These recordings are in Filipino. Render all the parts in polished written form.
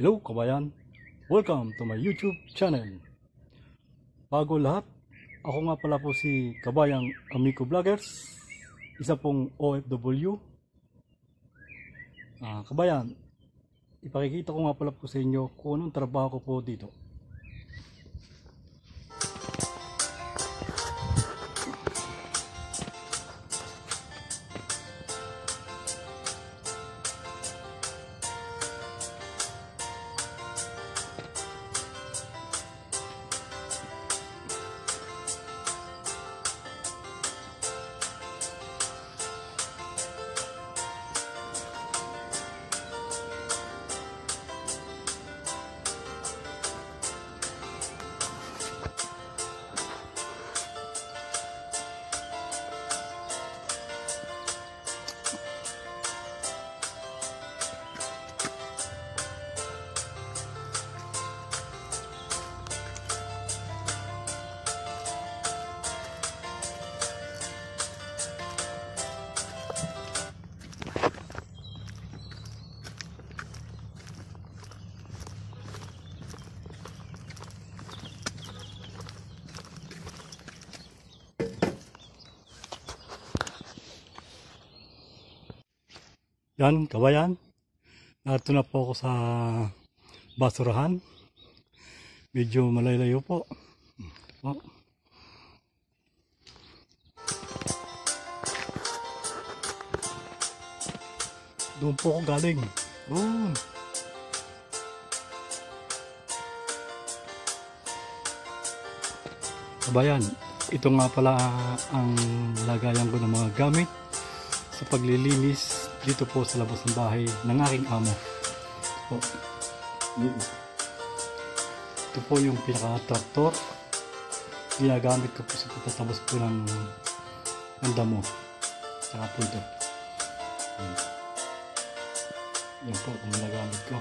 Hello kabayan, welcome to my YouTube channel. Bago lahat, ako nga pala po si Kabayang Amico Vloggers, isa pong OFW. Kabayan, ipakikita ko nga pala po sa inyo kung anong trabaho ko po dito. Yan kabayan, narito na po ako sa basurahan. Medyo malayo po. Doon po ako galing. Kabayan, ito nga pala ang lagayan ko ng mga gamit sa paglilinis dito po sa labas ng bahay ng aking amo. Ito po yung pinaka-traktor. Ginagamit ko po sa pagtatapos po ng damo. Saka po ito. Yan po ang ginagamit ko.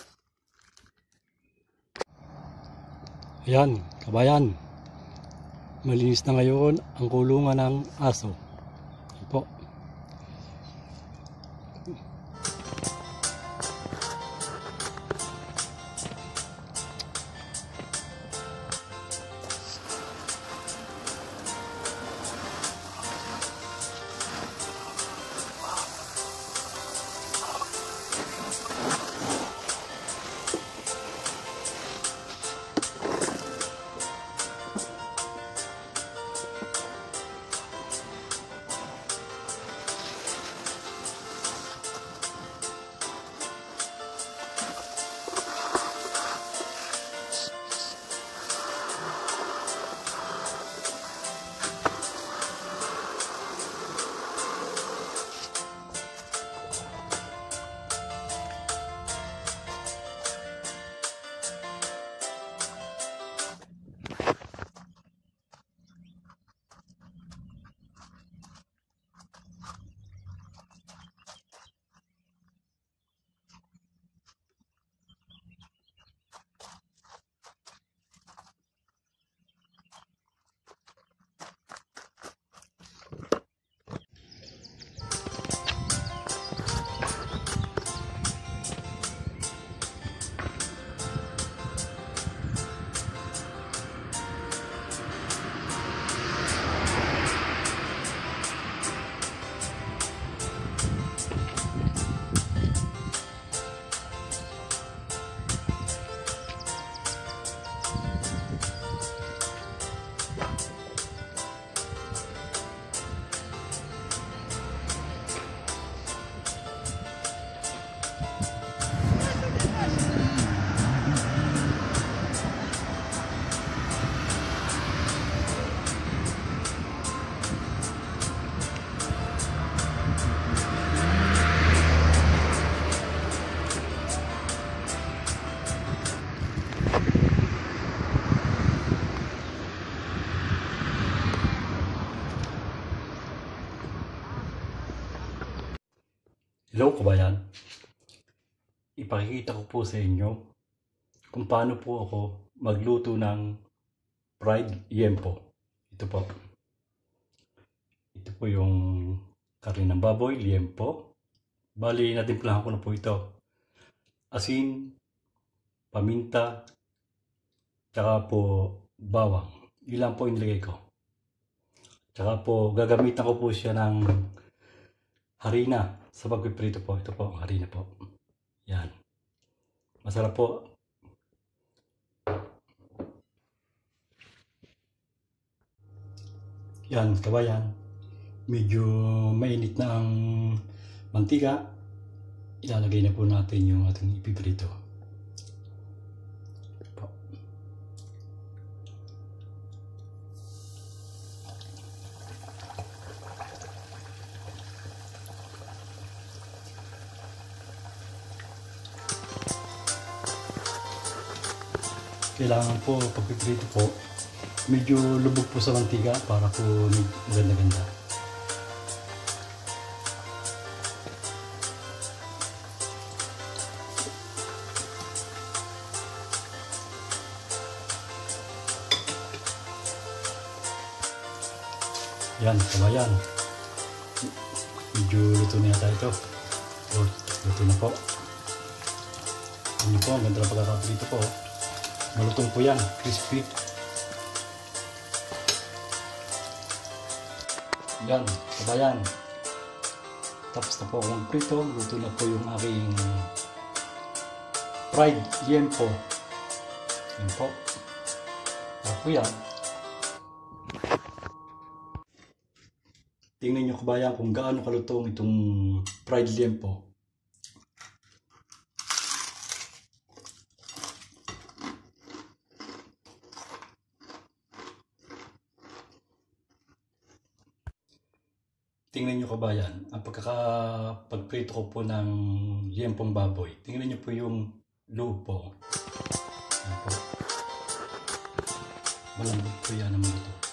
Ayan, kabayan. Malinis na ngayon ang kulungan ng aso. Yan po. Hello kabayan, ipakikita ko po sa inyo kung paano po ako magluto ng fried liempo. Ito po yung karne ng baboy, liempo. Bali, natimplahan ko na po ito. Asin, paminta, tsaka po bawang. Ilan po inilagay ko. Tsaka po gagamitan ko po siya ng harina sa pagpiprito po. Ito po ang harina po. Yan. Masarap po. Yan kabayan. Medyo mainit na ang mantika. Ilalagay na po natin yung ating ipiprito. Kailangan po pagpiprito po medyo lubog po sa mantika para po maganda-ganda. Yan kabayan, medyo luto na yata ito. Luto na po. Ano po, ang ganda ng pagkakaprito po. Malutong po yan, crispy. Yan, kabayan. Tapos na po akong prito. Luto na po yung aking fried liempo. Yan po. Yan po yan. Tingnan nyo kabayan kung gaano kalutong itong fried liempo. Tingnan nyo kabayan, ang pagprito ko po ng liempong baboy. Tingnan nyo po yung loob po. Yan po. Malambot po yan naman ito.